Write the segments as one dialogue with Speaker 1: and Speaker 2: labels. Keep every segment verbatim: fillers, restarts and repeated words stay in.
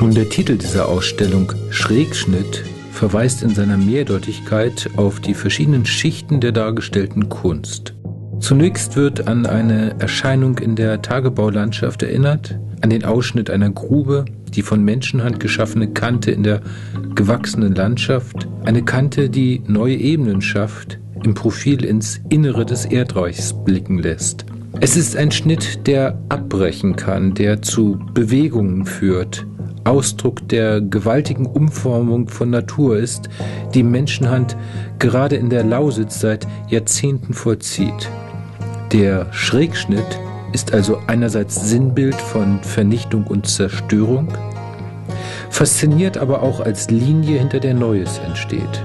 Speaker 1: Schon der Titel dieser Ausstellung, Schrägschnitt, verweist in seiner Mehrdeutigkeit auf die verschiedenen Schichten der dargestellten Kunst. Zunächst wird an eine Erscheinung in der Tagebaulandschaft erinnert, an den Ausschnitt einer Grube, die von Menschenhand geschaffene Kante in der gewachsenen Landschaft, eine Kante, die neue Ebenen schafft, im Profil ins Innere des Erdreichs blicken lässt. Es ist ein Schnitt, der abbrechen kann, der zu Bewegungen führt, Ausdruck der gewaltigen Umformung von Natur ist, die Menschenhand gerade in der Lausitz seit Jahrzehnten vollzieht. Der Schrägschnitt ist also einerseits Sinnbild von Vernichtung und Zerstörung, fasziniert aber auch als Linie, hinter der Neues entsteht.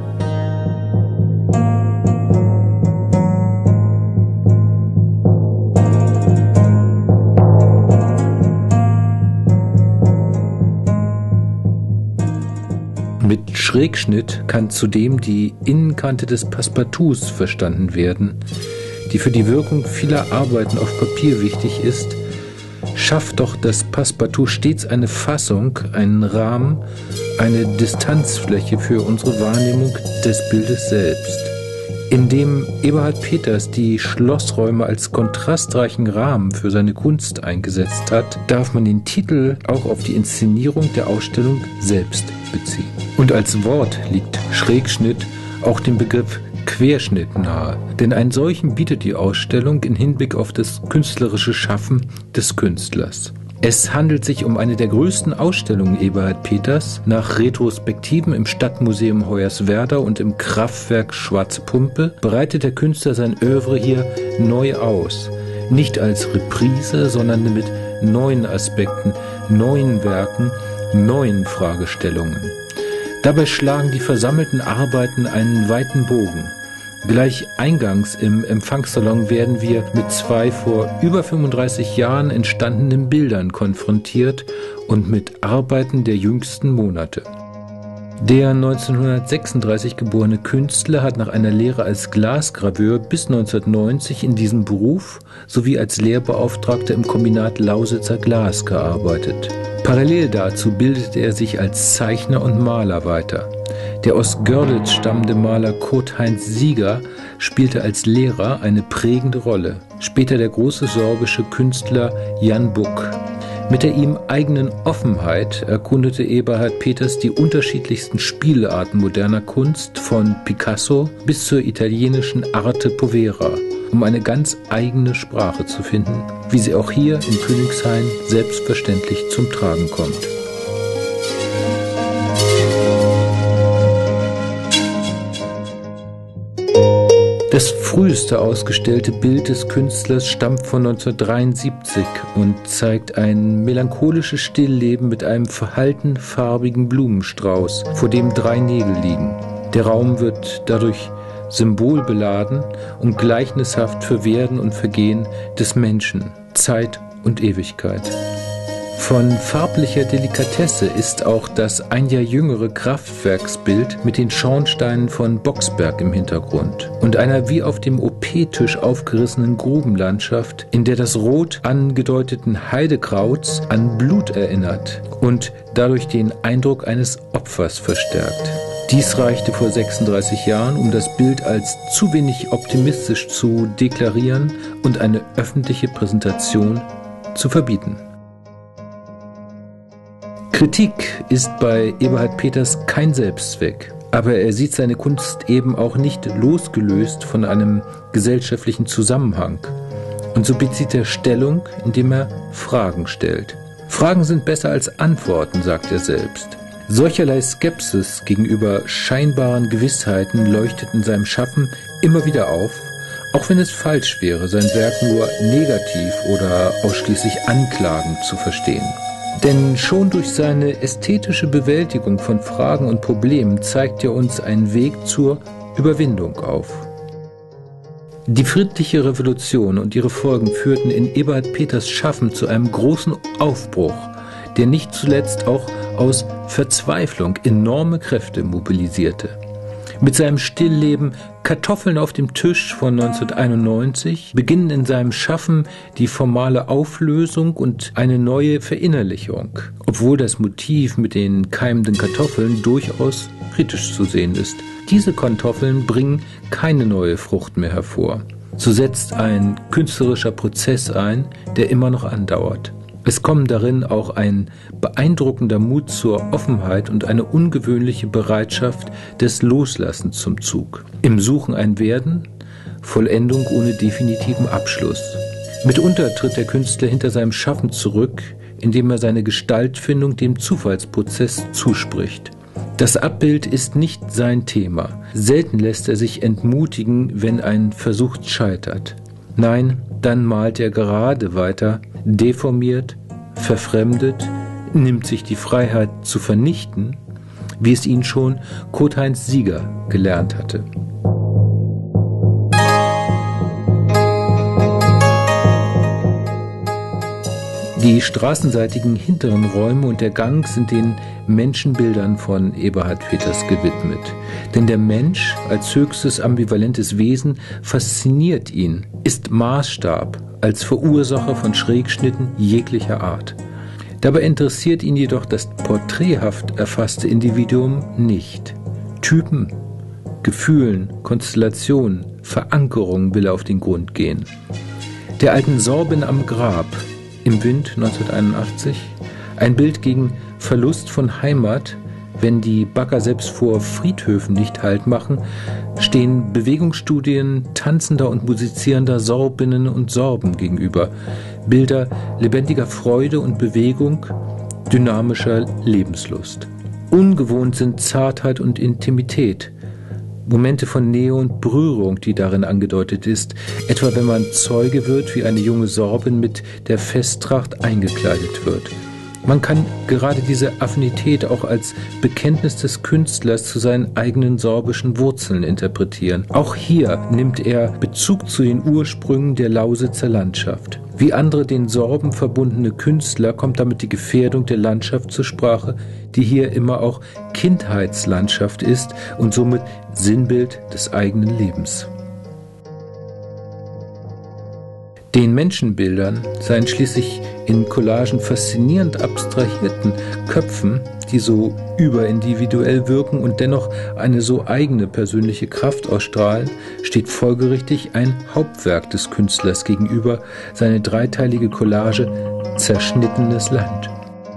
Speaker 1: Mit Schrägschnitt kann zudem die Innenkante des Passepartouts verstanden werden, die für die Wirkung vieler Arbeiten auf Papier wichtig ist, schafft doch das Passepartout stets eine Fassung, einen Rahmen, eine Distanzfläche für unsere Wahrnehmung des Bildes selbst. Indem Eberhard Peters die Schlossräume als kontrastreichen Rahmen für seine Kunst eingesetzt hat, darf man den Titel auch auf die Inszenierung der Ausstellung selbst beziehen. Und als Wort liegt Schrägschnitt auch dem Begriff Querschnitt nahe, denn einen solchen bietet die Ausstellung in Hinblick auf das künstlerische Schaffen des Künstlers. Es handelt sich um eine der größten Ausstellungen Eberhard Peters. Nach Retrospektiven im Stadtmuseum Hoyerswerda und im Kraftwerk Schwarze Pumpe bereitet der Künstler sein Œuvre hier neu aus. Nicht als Reprise, sondern mit neuen Aspekten, neuen Werken, neuen Fragestellungen. Dabei schlagen die versammelten Arbeiten einen weiten Bogen. Gleich eingangs im Empfangssalon werden wir mit zwei vor über fünfunddreißig Jahren entstandenen Bildern konfrontiert und mit Arbeiten der jüngsten Monate. Der neunzehnhundertsechsunddreißig geborene Künstler hat nach einer Lehre als Glasgraveur bis neunzehnhundertneunzig in diesem Beruf sowie als Lehrbeauftragter im Kombinat Lausitzer Glas gearbeitet. Parallel dazu bildete er sich als Zeichner und Maler weiter. Der aus Görlitz stammende Maler Kurt-Heinz Sieger spielte als Lehrer eine prägende Rolle. Später der große sorbische Künstler Jan Buck. Mit der ihm eigenen Offenheit erkundete Eberhard Peters die unterschiedlichsten Spielarten moderner Kunst, von Picasso bis zur italienischen Arte Povera, um eine ganz eigene Sprache zu finden, wie sie auch hier in Königshain selbstverständlich zum Tragen kommt. Das früheste ausgestellte Bild des Künstlers stammt von neunzehnhundertdreiundsiebzig und zeigt ein melancholisches Stillleben mit einem verhalten farbigen Blumenstrauß, vor dem drei Nägel liegen. Der Raum wird dadurch symbolbeladen und gleichnishaft für Werden und Vergehen des Menschen, Zeit und Ewigkeit. Von farblicher Delikatesse ist auch das ein Jahr jüngere Kraftwerksbild mit den Schornsteinen von Boxberg im Hintergrund und einer wie auf dem O P-Tisch aufgerissenen Grubenlandschaft, in der das Rot angedeuteten Heidekrauts an Blut erinnert und dadurch den Eindruck eines Opfers verstärkt. Dies reichte vor sechsunddreißig Jahren, um das Bild als zu wenig optimistisch zu deklarieren und eine öffentliche Präsentation zu verbieten. Kritik ist bei Eberhard Peters kein Selbstzweck, aber er sieht seine Kunst eben auch nicht losgelöst von einem gesellschaftlichen Zusammenhang. Und so bezieht er Stellung, indem er Fragen stellt. Fragen sind besser als Antworten, sagt er selbst. Solcherlei Skepsis gegenüber scheinbaren Gewissheiten leuchtet in seinem Schaffen immer wieder auf, auch wenn es falsch wäre, sein Werk nur negativ oder ausschließlich anklagend zu verstehen. Denn schon durch seine ästhetische Bewältigung von Fragen und Problemen zeigt er uns einen Weg zur Überwindung auf. Die friedliche Revolution und ihre Folgen führten in Eberhard Peters Schaffen zu einem großen Aufbruch, der nicht zuletzt auch aus Verzweiflung enorme Kräfte mobilisierte. Mit seinem Stillleben Kartoffeln auf dem Tisch von neunzehnhunderteinundneunzig beginnen in seinem Schaffen die formale Auflösung und eine neue Verinnerlichung, obwohl das Motiv mit den keimenden Kartoffeln durchaus kritisch zu sehen ist. Diese Kartoffeln bringen keine neue Frucht mehr hervor. So setzt ein künstlerischer Prozess ein, der immer noch andauert. Es kommen darin auch ein beeindruckender Mut zur Offenheit und eine ungewöhnliche Bereitschaft des Loslassens zum Zug. Im Suchen ein Werden, Vollendung ohne definitiven Abschluss. Mitunter tritt der Künstler hinter seinem Schaffen zurück, indem er seine Gestaltfindung dem Zufallsprozess zuspricht. Das Abbild ist nicht sein Thema. Selten lässt er sich entmutigen, wenn ein Versuch scheitert. Nein, dann malt er gerade weiter, deformiert, verfremdet, nimmt sich die Freiheit zu vernichten, wie es ihn schon Kurt-Heinz Sieger gelernt hatte. Die straßenseitigen hinteren Räume und der Gang sind den Menschenbildern von Eberhard Peters gewidmet. Denn der Mensch als höchstes ambivalentes Wesen fasziniert ihn, ist Maßstab als Verursacher von Schrägschnitten jeglicher Art. Dabei interessiert ihn jedoch das porträthaft erfasste Individuum nicht. Typen, Gefühlen, Konstellationen, Verankerungen will er auf den Grund gehen. Der alten Sorbin am Grab, im Wind neunzehnhunderteinundachtzig, ein Bild gegen Verlust von Heimat, wenn die Bagger selbst vor Friedhöfen nicht Halt machen, stehen Bewegungsstudien tanzender und musizierender Sorbinnen und Sorben gegenüber. Bilder lebendiger Freude und Bewegung, dynamischer Lebenslust. Ungewohnt sind Zartheit und Intimität, Momente von Nähe und Berührung, die darin angedeutet ist, etwa wenn man Zeuge wird, wie eine junge Sorbin mit der Festtracht eingekleidet wird. Man kann gerade diese Affinität auch als Bekenntnis des Künstlers zu seinen eigenen sorbischen Wurzeln interpretieren. Auch hier nimmt er Bezug zu den Ursprüngen der Lausitzer Landschaft. Wie andere den Sorben verbundene Künstler kommt damit die Gefährdung der Landschaft zur Sprache, die hier immer auch Kindheitslandschaft ist und somit Sinnbild des eigenen Lebens. Den Menschenbildern seien schließlich in Collagen faszinierend abstrahierten Köpfen, die so überindividuell wirken und dennoch eine so eigene persönliche Kraft ausstrahlen, steht folgerichtig ein Hauptwerk des Künstlers gegenüber, seine dreiteilige Collage Zerschnittenes Land.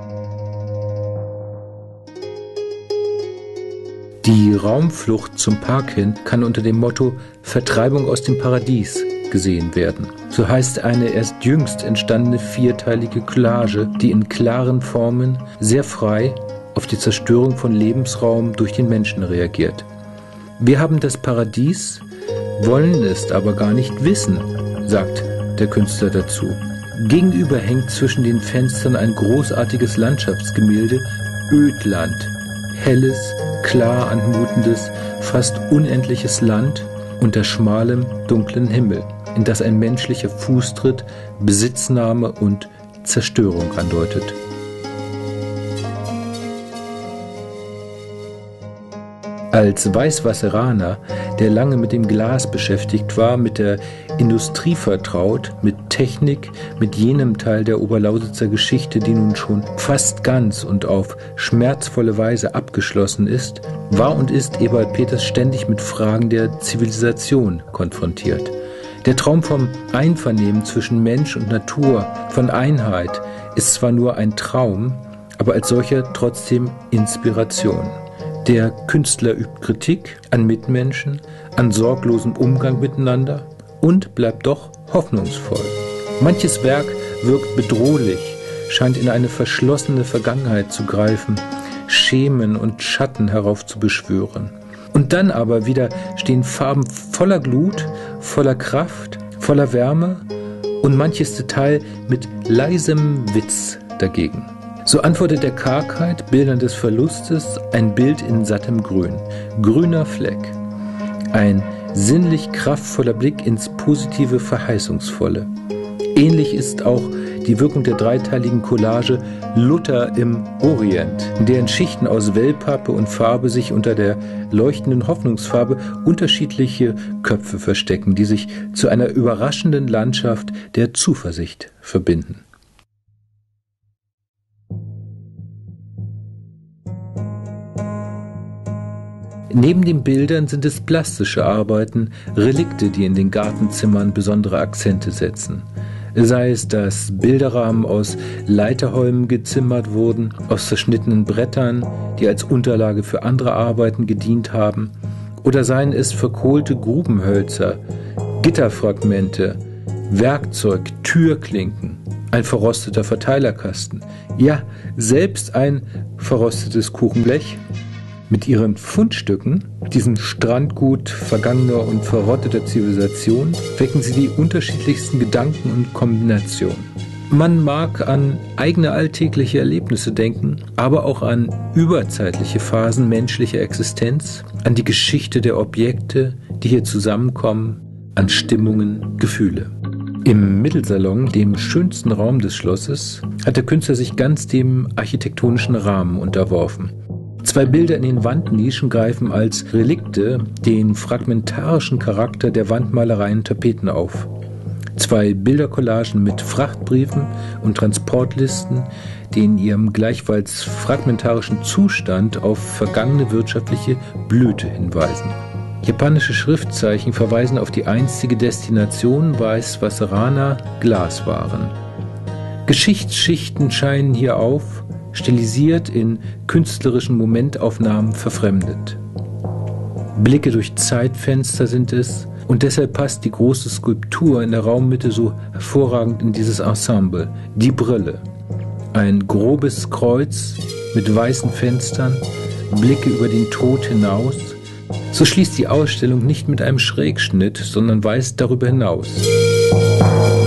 Speaker 1: Die Raumflucht zum Park hin kann unter dem Motto Vertreibung aus dem Paradies gesehen werden. So heißt eine erst jüngst entstandene vierteilige Collage, die in klaren Formen sehr frei auf die Zerstörung von Lebensraum durch den Menschen reagiert. Wir haben das Paradies, wollen es aber gar nicht wissen, sagt der Künstler dazu. Gegenüber hängt zwischen den Fenstern ein großartiges Landschaftsgemälde, Ödland, helles, klar anmutendes, fast unendliches Land unter schmalem, dunklen Himmel, in das ein menschlicher Fußtritt Besitznahme und Zerstörung andeutet. Als Weißwasseraner, der lange mit dem Glas beschäftigt war, mit der Industrie vertraut, mit Technik, mit jenem Teil der Oberlausitzer Geschichte, die nun schon fast ganz und auf schmerzvolle Weise abgeschlossen ist, war und ist Eberhard Peters ständig mit Fragen der Zivilisation konfrontiert. Der Traum vom Einvernehmen zwischen Mensch und Natur, von Einheit, ist zwar nur ein Traum, aber als solcher trotzdem Inspiration. Der Künstler übt Kritik an Mitmenschen, an sorglosem Umgang miteinander und bleibt doch hoffnungsvoll. Manches Werk wirkt bedrohlich, scheint in eine verschlossene Vergangenheit zu greifen, Schemen und Schatten heraufzubeschwören. Und dann aber wieder stehen Farben voller Glut, voller Kraft, voller Wärme und manches Detail mit leisem Witz dagegen. So antwortet der Kargheit, Bildern des Verlustes, ein Bild in sattem Grün. Grüner Fleck. Ein sinnlich kraftvoller Blick ins positive, Verheißungsvolle. Ähnlich ist auch die Wirkung der dreiteiligen Collage Luther im Orient, in deren Schichten aus Wellpappe und Farbe sich unter der leuchtenden Hoffnungsfarbe unterschiedliche Köpfe verstecken, die sich zu einer überraschenden Landschaft der Zuversicht verbinden. Neben den Bildern sind es plastische Arbeiten, Relikte, die in den Gartenzimmern besondere Akzente setzen. Sei es, dass Bilderrahmen aus Leiterholmen gezimmert wurden, aus zerschnittenen Brettern, die als Unterlage für andere Arbeiten gedient haben, oder seien es verkohlte Grubenhölzer, Gitterfragmente, Werkzeug, Türklinken, ein verrosteter Verteilerkasten, ja, selbst ein verrostetes Kuchenblech. Mit ihren Fundstücken, diesem Strandgut vergangener und verrotteter Zivilisation, wecken sie die unterschiedlichsten Gedanken und Kombinationen. Man mag an eigene alltägliche Erlebnisse denken, aber auch an überzeitliche Phasen menschlicher Existenz, an die Geschichte der Objekte, die hier zusammenkommen, an Stimmungen, Gefühle. Im Mittelsalon, dem schönsten Raum des Schlosses, hat der Künstler sich ganz dem architektonischen Rahmen unterworfen. Zwei Bilder in den Wandnischen greifen als Relikte den fragmentarischen Charakter der Wandmalereien und Tapeten auf. Zwei Bildercollagen mit Frachtbriefen und Transportlisten, die in ihrem gleichfalls fragmentarischen Zustand auf vergangene wirtschaftliche Blüte hinweisen. Japanische Schriftzeichen verweisen auf die einstige Destination Weißwasseraner Glaswaren. Geschichtsschichten scheinen hier auf, stilisiert in künstlerischen Momentaufnahmen verfremdet. Blicke durch Zeitfenster sind es, und deshalb passt die große Skulptur in der Raummitte so hervorragend in dieses Ensemble, die Brille. Ein grobes Kreuz mit weißen Fenstern, Blicke über den Tod hinaus. So schließt die Ausstellung nicht mit einem Schrägschnitt, sondern weist darüber hinaus.